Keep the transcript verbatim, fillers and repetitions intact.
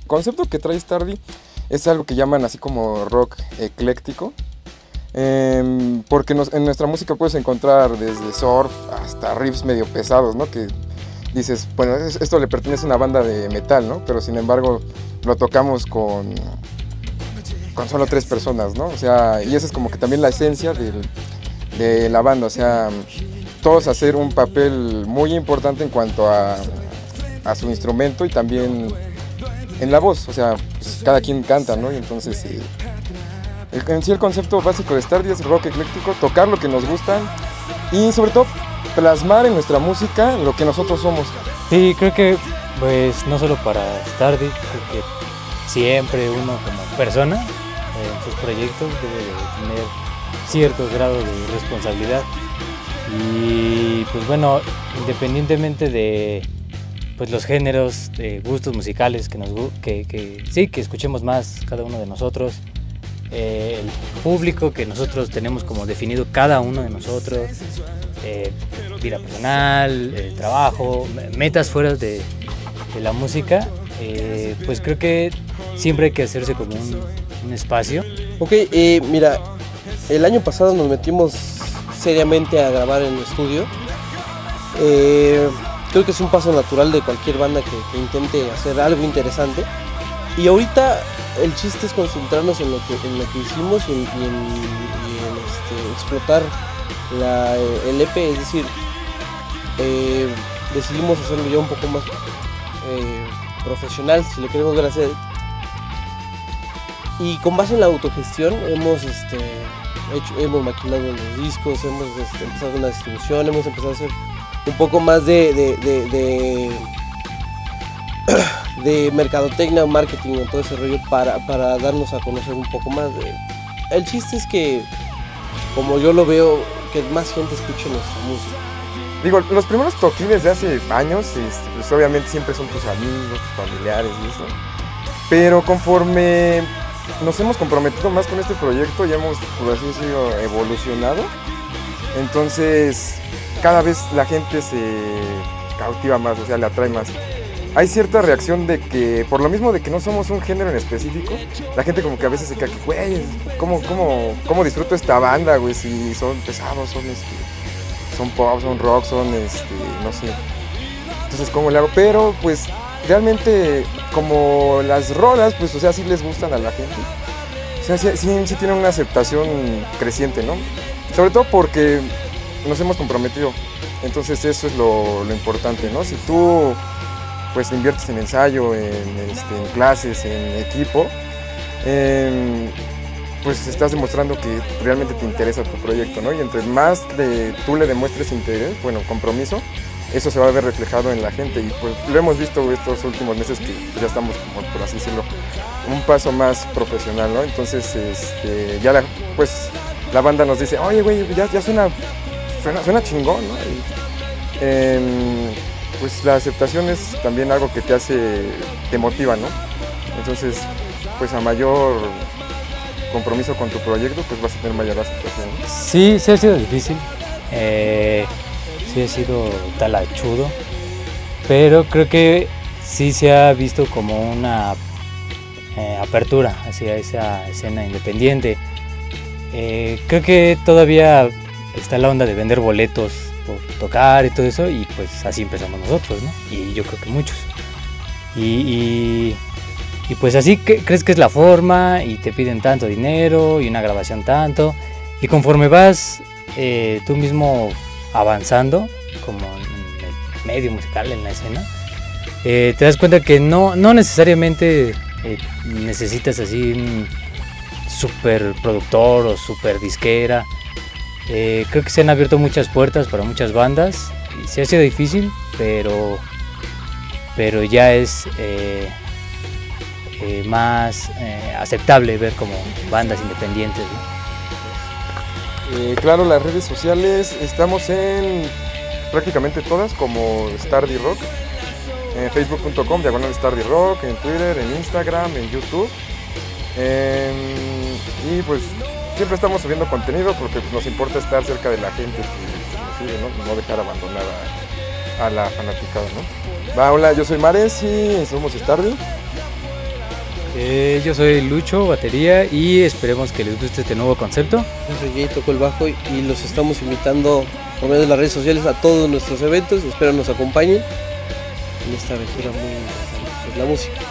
concepto que trae Stardy es algo que llaman así como rock ecléctico, eh, porque nos, en nuestra música puedes encontrar desde surf hasta riffs medio pesados, ¿no? Que dices, bueno, esto le pertenece a una banda de metal, ¿no? Pero sin embargo lo tocamos con, con solo tres personas, ¿no? O sea, y esa es como que también la esencia del, de la banda, o sea, todos hacer un papel muy importante en cuanto a, a su instrumento y también en la voz, o sea, pues cada quien canta, ¿no? Y entonces, eh, el, en sí el concepto básico de Stardy es rock ecléctico, tocar lo que nos gusta y sobre todo plasmar en nuestra música lo que nosotros somos. Sí, creo que pues no solo para Stardy, creo que siempre uno como persona eh, en sus proyectos debe de tener cierto grado de responsabilidad y pues bueno, independientemente de pues los géneros, de gustos musicales que nos que, que sí que escuchemos más cada uno de nosotros, eh, el público que nosotros tenemos como definido cada uno de nosotros, eh, vida personal, eh, trabajo, metas fuera de, de la música, eh, pues creo que siempre hay que hacerse como un, un espacio. Ok, eh, mira, el año pasado nos metimos seriamente a grabar en el estudio. Eh, creo que es un paso natural de cualquier banda que, que intente hacer algo interesante. Y ahorita el chiste es concentrarnos en lo que, en lo que hicimos y en, y en, y en este, explotar la, el E P, es decir, eh, decidimos hacerlo ya un poco más eh, profesional, si lo queremos ver así. Y con base en la autogestión hemos, este, hecho, hemos maquilado los discos, hemos este, empezado una distribución, hemos empezado a hacer un poco más de, de, de, de, de mercadotecnia, marketing, todo ese rollo para, para darnos a conocer un poco más. De... El chiste es que, como yo lo veo, que más gente escuche nuestra música. Digo, los primeros toquines de hace años, este, pues obviamente siempre son tus amigos, tus familiares y eso. Pero conforme nos hemos comprometido más con este proyecto y hemos, por así decirlo, evolucionado, entonces cada vez la gente se cautiva más, o sea, le atrae más. Hay cierta reacción de que, por lo mismo de que no somos un género en específico, la gente como que a veces se queda que, güey, ¿cómo, cómo, cómo disfruto esta banda, güey? Si son pesados, son, este, son pop, son rock, son, este, no sé. Entonces, ¿cómo le hago? Pero, pues, realmente, como las rolas, pues, o sea, sí les gustan a la gente. O sea, sí, sí, sí tienen una aceptación creciente, ¿no? Sobre todo porque nos hemos comprometido. Entonces, eso es lo, lo importante, ¿no? Si tú pues inviertes en ensayo, en, este, en clases, en equipo, eh, pues estás demostrando que realmente te interesa tu proyecto, ¿no? Y entre más de, tú le demuestres interés, bueno, compromiso, eso se va a ver reflejado en la gente y pues lo hemos visto estos últimos meses que pues, ya estamos, como por así decirlo, un paso más profesional, ¿no? Entonces, este, ya la, pues la banda nos dice, oye, güey, ya, ya suena, suena, suena chingón, ¿no? Y, eh, pues la aceptación es también algo que te hace, te motiva, ¿no? Entonces, pues a mayor compromiso con tu proyecto, pues vas a tener mayor aceptación, ¿no? Sí, sí ha sido difícil, eh, sí ha sido talachudo, pero creo que sí se ha visto como una eh, apertura hacia esa escena independiente. Eh, creo que todavía está la onda de vender boletos por tocar y todo eso, y pues así empezamos nosotros, ¿no? Y yo creo que muchos. Y, y, y pues así que crees que es la forma y te piden tanto dinero y una grabación tanto, y conforme vas eh, tú mismo avanzando como en el medio musical, en la escena, eh, te das cuenta que no, no necesariamente eh, necesitas así un super productor o super disquera. Eh, creo que se han abierto muchas puertas para muchas bandas y sí ha sido difícil, pero, pero ya es eh, eh, más eh, aceptable ver como bandas independientes, ¿no? Eh, claro, las redes sociales, estamos en prácticamente todas como Stardy Rock, en facebook punto com, diagonal Stardy Rock, en Twitter, en Instagram, en YouTube, eh, y pues siempre estamos subiendo contenido porque pues, nos importa estar cerca de la gente que, que nos sigue, ¿no? No dejar abandonada a, a la fanaticada, ¿no? Va, hola, yo soy Mares y somos Stardy. Eh, yo soy Lucho, batería, y esperemos que les guste este nuevo concepto. Yo soy Jay, toco el bajo y, y los estamos invitando por medio de las redes sociales a todos nuestros eventos. Espero nos acompañen en esta aventura muy interesante, pues la música.